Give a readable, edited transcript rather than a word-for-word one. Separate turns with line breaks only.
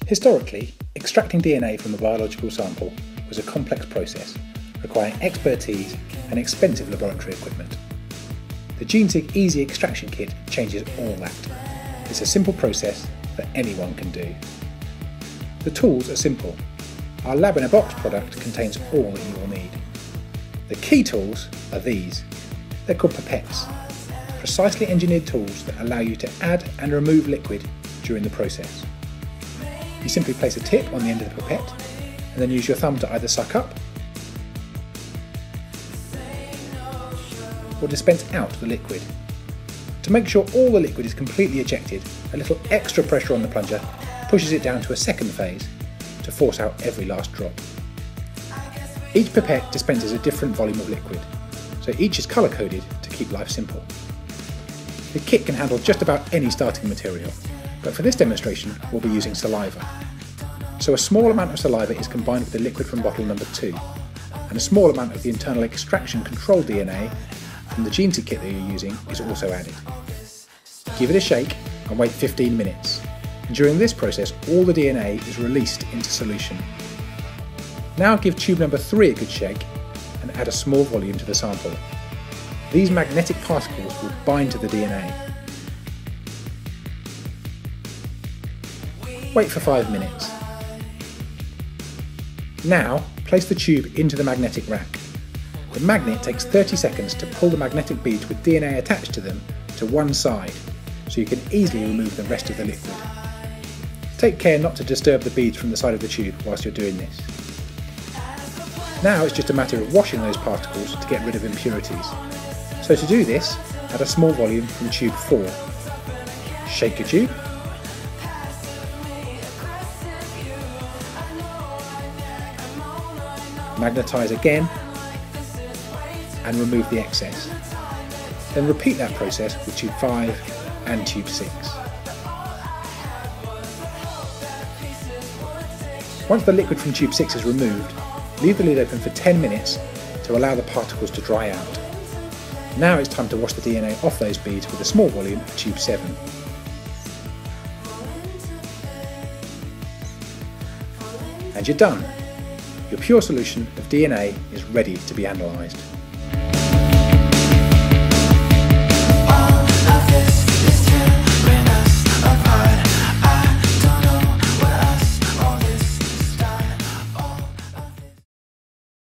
Historically, extracting DNA from a biological sample was a complex process, requiring expertise and expensive laboratory equipment. The genesig Easy Extraction Kit changes all that. It's a simple process that anyone can do. The tools are simple. Our lab-in-a-box product contains all that you will need. The key tools are these. They're called pipettes, precisely engineered tools that allow you to add and remove liquid during the process. You simply place a tip on the end of the pipette and then use your thumb to either suck up or dispense out the liquid. To make sure all the liquid is completely ejected, a little extra pressure on the plunger pushes it down to a second phase to force out every last drop. Each pipette dispenses a different volume of liquid, so each is colour-coded to keep life simple. The kit can handle just about any starting material, but for this demonstration we'll be using saliva. So a small amount of saliva is combined with the liquid from bottle number 2, and a small amount of the internal extraction control DNA from the genesig kit that you're using is also added. Give it a shake and wait 15 minutes. And during this process all the DNA is released into solution. Now give tube number 3 a good shake and add a small volume to the sample. These magnetic particles will bind to the DNA. Wait for 5 minutes. Now place the tube into the magnetic rack. The magnet takes 30 seconds to pull the magnetic beads with DNA attached to them to one side, so you can easily remove the rest of the liquid. Take care not to disturb the beads from the side of the tube whilst you're doing this. Now it's just a matter of washing those particles to get rid of impurities. So to do this, add a small volume from tube 4. Shake your tube. Magnetise again and remove the excess. Then repeat that process with tube 5 and tube 6. Once the liquid from tube 6 is removed, leave the lid open for 10 minutes to allow the particles to dry out. Now it's time to wash the DNA off those beads with a small volume of tube 7. And you're done! Your pure solution of DNA is ready to be analysed.